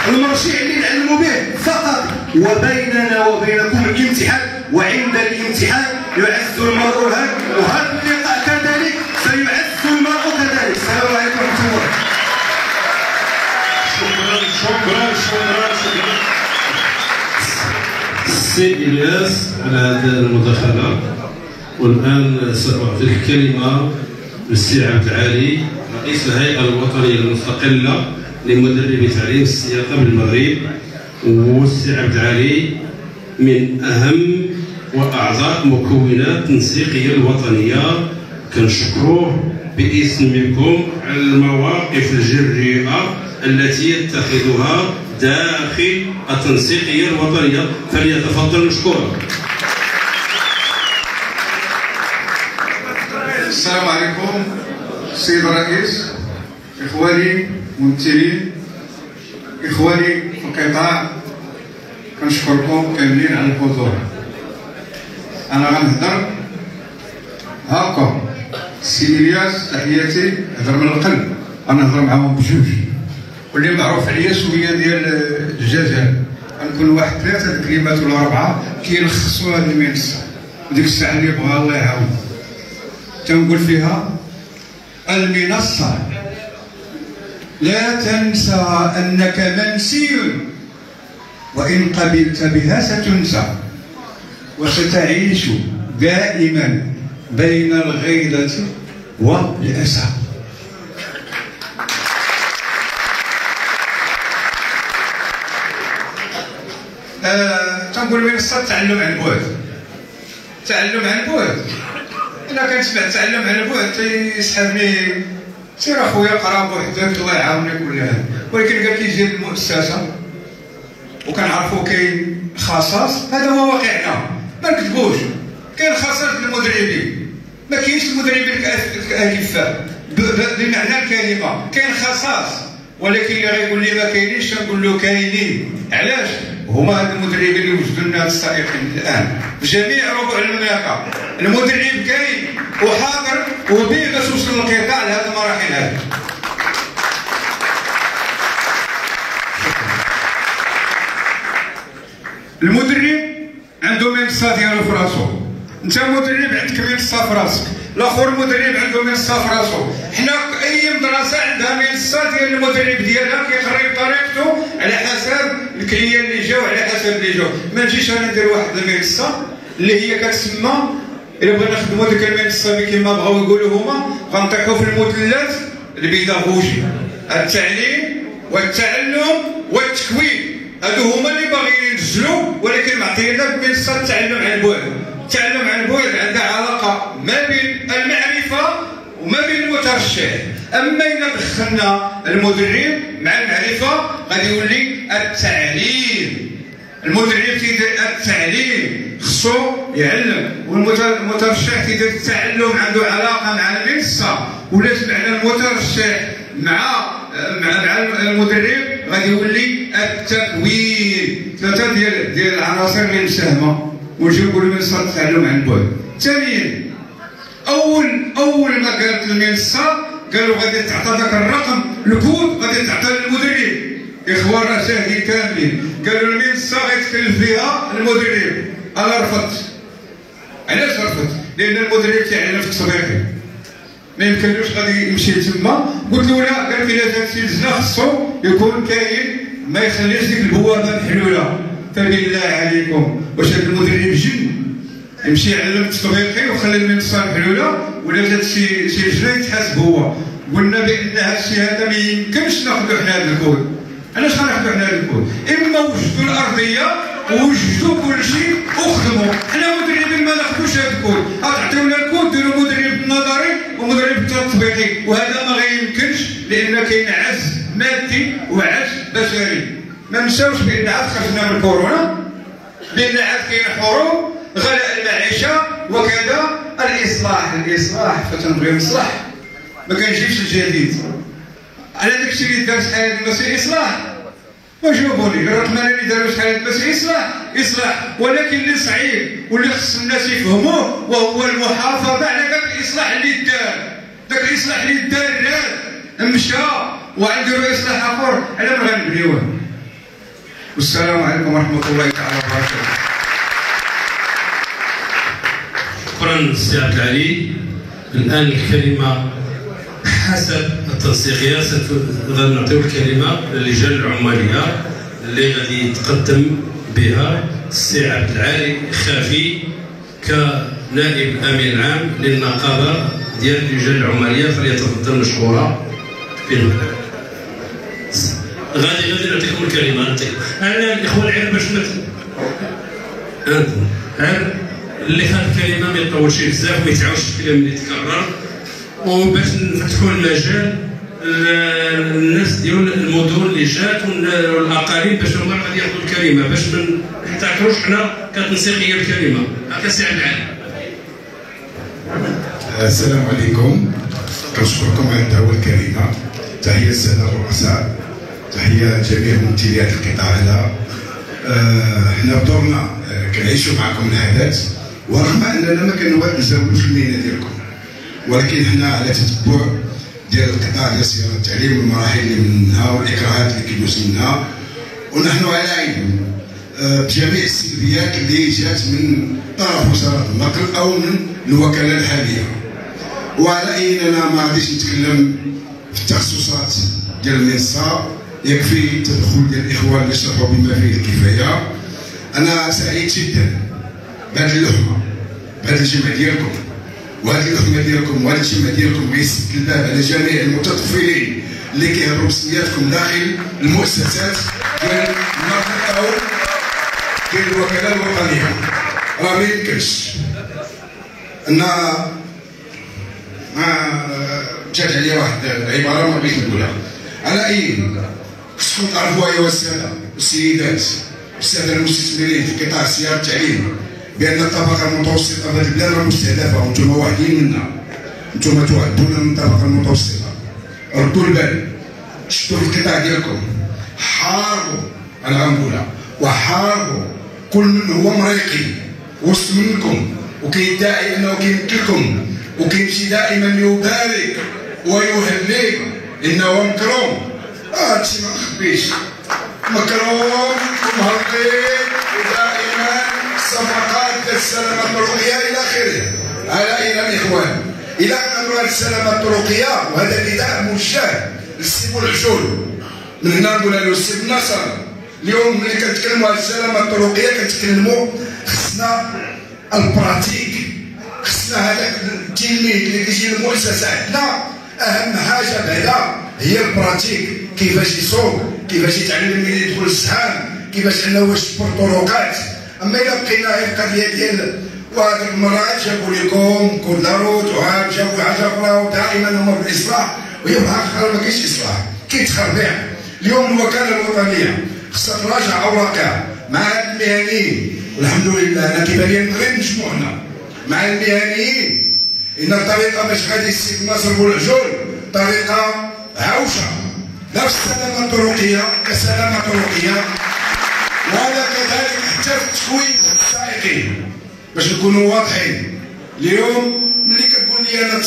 المرجع اللي نعلموا به فقط. وبيننا وبينكم الامتحان، وعند الامتحان يعز المرء هك، وهذا اللقاء كذلك سيعز المرء كذلك. السلام عليكم ورحمه الله. شكرا السي إلياس على هذه المداخلة. والآن سأعطي الكلمة للسي عبد العالي رئيس الهيئة الوطنية المستقلة لمدربي تعليم السياقة بالمغرب. والسي عبد العالي من أهم وأعضاء مكونات التنسيقية الوطنية، كنشكروه باسمكم على المواقف الجريئة التي يتخذها داخل التنسيقية الوطنية، فليتفضل مشكورا. السلام عليكم السيد الرئيس، إخواني الممثلين، إخواني في القطاع، كنشكركم كاملين على الحضور. أنا غنهضر هاكا السي إلياس تحياتي، هضر من القلب، غنهضر معاهم بجوج، واللي معروف عليا شويه ديال الجزائر، غنكون واحد 3 كلمات ولا 4 كيلخصوا هذه المنصه، وديك الساعه اللي بغا الله يعاون تنقول فيها: المنصه لا تنسى انك منسي، وان قبلت بها ستنسى، وستعيش دائما بين الغيظه والاسى. تنقول منصة التعلم عن بعد. التعلم عن بعد، أنا كنسمع التعلم عن بعد تيسحبني: سير أخويا قرا بوحدك الله يعاونك ولا هذا. ولكن قال كيجي المؤسسة وكنعرفوا كاين خصاص، هذا هو واقعنا، ما نكذبوش. كاين خصاص للمدربين، ما كاينش المدربين الأكفاء بمعنى الكلمة، كاين خصاص، ولكن اللي غيقول لي ما كاينينش تنقول له كاينين. علاش؟ هما هاد المدربين اللي وجدوا لنا هاد السائقين الان في جميع ربوع المملكه. المدرب كاين وحاضر وبيه باش يوصل القطاع لهاد المراحل هذه. المدرب عنده منصه ديالو في راسو، انت مدرب عندك منصه في راسك، الاخر مدرب عنده منصه في راسو. حنا اي مدرسه عندها منصه ديال المدرب ديالها كيقري بطريقته على حسب الكليان اللي جاو، على حسب اللي جاو. ما نجيش انا ندير واحد المنصه اللي هي كتسمى، الا بغينا نخدموا ديك المنصه كما بغاو يقولوا هما، غنطيحوا في المثلث البيداغوجي: التعليم والتعلم والتكوين. هادو هما اللي باغيين ينزلوا، ولكن معطينا بمنصه التعلم عن بعد. التعلم عن بعد عندها علاقه ما بين المعرفه وما بين المترشح. اما اذا دخلنا المدرب مع المعرفه غادي يولي التعليم. المدرب تيدير التعليم، خصو يعلم، والمترشح تيدير التعلم، عنده علاقه مع المنصه. ولا سمعنا المترشح مع المدرب غادي يولي التكوين. 3 ديال العناصر اللي مساهمه، ونجيو نقولوا منصه التعلم عن بعد. ثانيا، اول ما قالت المنصه قالوا غادي تعطى ذاك الرقم الكود، غادي تعطى للمدرب. اخوان راه شاهدين كاملين، قالوا المنصه غيتكلف فيها المدرب. انا رفضت. علاش رفضت؟ لان المدرب تيعلم في التسويق، ما يمكنلوش غادي يمشي تما. قلت له لا، قال لي الا جاتي لجنه خصو يكون كاين، ما يخليش ديك البوابه محلوله. فبالله عليكم، واش هذا المدرب جن يمشي يعلم التسويقي وخلي المنصه محلوله؟ ولا جات شي لجنه يتحاسب هو؟ قلنا بان هذا الشيء هذا ما يمكنش ناخذوا حنا هذا الكود. علاش غناخذوا حنا هذا الكود؟ اما وجدوا الارضيه ووجدوا كل شيء وخدموا. حنا مدربين ما ناخذوش هذا الكود، تعطيونا الكود ديروا مدرب نظري ومدرب تطبيقي، وهذا ما غيمكنش لان كاين عجز مادي وعجز بشري. ما نساوش بان عاد خرجنا من كورونا، بان عاد كاين حروب، غلاء المعيشه وكذا. الاصلاح فتنبغي نصلح، ما كنجيبش الجديد. على داكشي اللي دار شحال هذا المسير اصلاح، وجاوبوني راه المال اللي داروا شحال هذا المسير اصلاح، ولكن اللي صعيب واللي خص الناس يفهموه وهو المحافظه على داك الاصلاح اللي دار. داك الاصلاح اللي دار مشى وعنده اصلاح اخر، على ما غنبنيوه؟ والسلام عليكم ورحمه الله تعالى وبركاته. شكرا سي عبد العالي. الان الكلمه حسب التنسيقيه غنعطيو الكلمه للجان العماليه اللي غادي يتقدم بها السي عبد العالي خافي كنائب الامين العام للنقابه ديال اللجان العماليه، فليتفضل مشكورا. غادي نعطيكم الكلمه. انا الاخوان غير باش غير اللي خد الكلمه ما يطولش بزاف وما يتعاودش الكلام اللي يتكرر، وباش نفتحوا المجال للناس ديال المدن اللي جات والاقاليم باش هما غادي ياخذوا الكلمه، باش ما نحتكروش حنا كتنسيقيه الكلمه. هكا سي عبد العالي. السلام عليكم، كنشكركم على الدعوه الكريمه. تحيه الساده الرؤساء، تحيه جميع ممثليات القطاع هذا. حنا بدورنا كنعيشوا معكم الحدث، ورغم اننا ما كنزاولوش المهنه ديالكم، ولكن حنا على تتبع ديال القطاع ديال صيانه التعليم والمراحل اللي منها والاكراهات اللي كيدوز منها، ونحن على علم بجميع السلبيات اللي جات من طرف وزاره النقل او من الوكاله الحاليه. وعلى اننا ما غاديش نتكلم في التخصصات ديال المنصه، يكفي التدخل ديال الاخوان اللي شرحوا بما فيه الكفايه. انا سعيد جدا بهذه اللحمه، بهذا الجمع ديالكم، وهذه اللحمه ديالكم وهذا الجمع ديالكم غيسد الباب على جميع المتطفلين اللي كيهربوا بسمياتكم داخل المؤسسات ديال النقل او ديال الوكاله الوطنيه. راه ما يمكنش ان جات عليا واحد العباره ما بغيتش نقولها. على اي خصكم تعرفوا ايها الساده والسيدات والساده المستثمرين في قطاع الصيانه والتعليم بان الطبقه المتوسطه في هذه البلاد راه مستهدفه، وانتم واحدين منا، انتم تعدون من الطبقه المتوسطه. ردوا البال، شدوا في القطاع ديالكم، حاربوا العنبوله وحاربوا كل من هو مريقي وسط منكم وكيدعي انه كيمثلكم وكيمشي دائما يبارك ويهلل انه مكروم. هادشي ما نخبيش، مكروم ومهرقين ودائما صفقات ديال السلامه الطرقيه الى اخره. على الى الاخوان الى امر السلامه الطرقيه، وهذا نداء موجه للسي بولعجول. من هنا نقول له السي النصر، اليوم ملي كنتكلموا على السلامه الطرقيه كنتكلموا خصنا البراتيك، خصنا هذاك التلميذ اللي كيجي للمؤسسه عندنا اهم حاجه بعدا هي البراتيك، كيفاش يسوق، كيفاش يتعلم ملي يدخل السحام، كيفاش انه واش يسبر طرقات. اما الا بقينا غير القضيه ديال وهاد المرات جابوا لكم كوداروت وعاد جابوا حاجه اخرى ودائما هما بالاصلاح، وهي في الحقيقه ما كاينش اصلاح، كيتخربع. اليوم الوكاله الوطنيه خصها تراجع اوراقها مع هاد المهنيين، والحمد لله انا كيبان لي نقدر نجمعنا مع المهنيين ان الطريقه باش غادي السيد ناصر بولعجول طريقه عوشه، لا في السلامه الطرقيه كسلامه طرقيه، وهذا كذلك حتى في التكوين السائقين باش نكونوا واضحين. اليوم ملي كتقول لي انا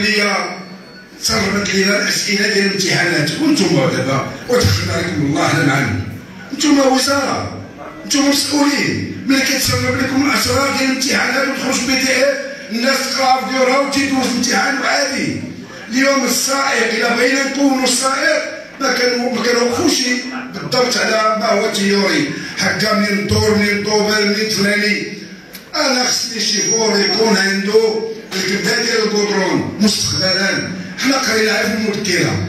تسربت لي الاسئله ديال الامتحانات، وانتم دابا وتخلى عليكم الله انا معلم، انتم وزاره، انتم مسؤولين. ملي كتسرب لكم الاسرار ديال الامتحانات وتخرج PDF الناس تقرا في ديورها وتيدوز الامتحان عادي. اليوم السائق الا بغينا نكونوا السائق ما كنوقفوش بالضبط على ما هو تيوري، هكا منين ندور منين طوبال منين فلاني. انا خصني شيفور يكون عنده الكبده ديال الكودرون مستقبلا. حنا قريناها في المذكره،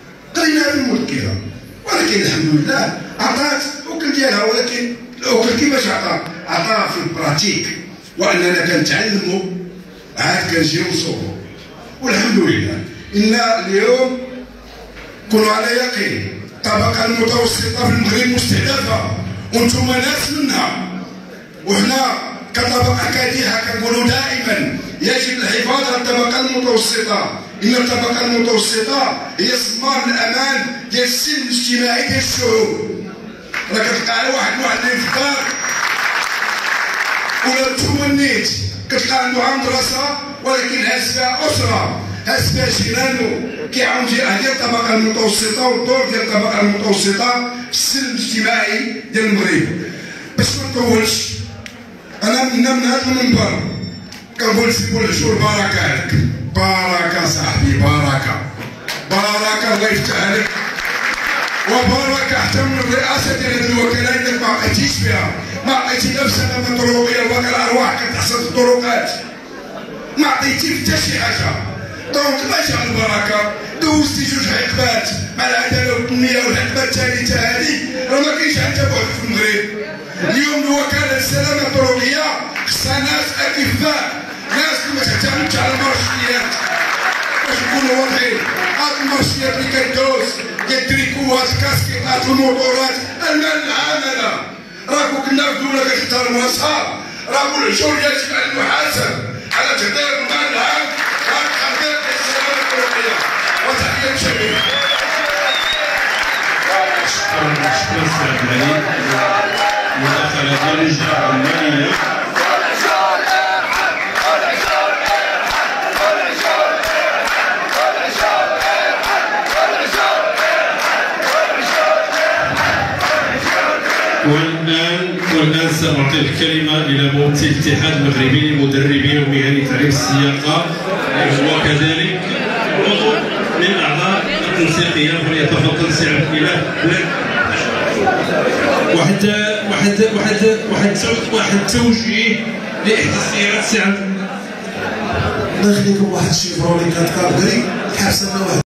ولكن الحمد لله عطات الاكل ديالها، ولكن الاكل كيفاش عطاها في البراتيك، واننا كنتعلموا عاد كنجيو نصوبوا. والحمد لله ان اليوم كونوا على يقين الطبقه المتوسطه في المغرب مستهدفه، وانتم ناس منها، وحنا كطبقه كادحه كنقولوا دائما يجب الحفاظ على الطبقه المتوسطه، ان الطبقه المتوسطه هي صمام الامان ديال السلم الاجتماعي ديال الشعوب. راه كتلقى على واحد المعلم في الدار ولا تمنيت كتلقى عنده مدرسه ولكن هازها اسره، اسباجيرانو كيعاون جهه ديال الطبقه المتوسطه والدور ديال الطبقه المتوسطه في السلم الاجتماعي ديال المغرب. باش ما نطولش انا من هذا المنبر كنقول سي بولجور بركه عليك، بركه صاحبي، بركه الله يفتح عليك، وبركه حتى من الرئاسه ديال هذه الوكاله اللي ما عقيتيش فيها، ما عطيتي نفس انا من طرقيه الوكاله ارواح كتحصل في الطرقات، ما عطيتي حتى شي حاجه. دونك الله يجعل البركه. دوزتي 2 حقبات مع العداله والتنميه والحقبه الثالثه هذه راه ما كاينش حتى بواحد في المغرب. اليوم الوكاله للسلامه الطرقيه خصها ناس اكفاء، ناس ما تعتمدش على المارشيات. باش نكونوا واضحين، هاد المارشيات اللي كدوز ديال التريكوات الكاسكيطات الموطورات المال العام هذا راكو كنا في دوله كتحترم راسها، راكو العشور يجب على المحاسب على تهدير المال العام، راك تهدير السلامه الطرقيه. وتحيه جميله. شكرا سي عبد العلي. مداخله ديال الجهه الماليه. والآن سأعطي الكلمة إلى ممثل الاتحاد المغربي للمدربين ومهني تعليم السياقة، وكذلك عضو من أعضاء التنسيقية، فليتفضل سي عبد الإله. واحد التوجيه لإحدى السيارات سي عبد الله يخليكم. واحد الشيفرولي 4 كادري حابسنا واحد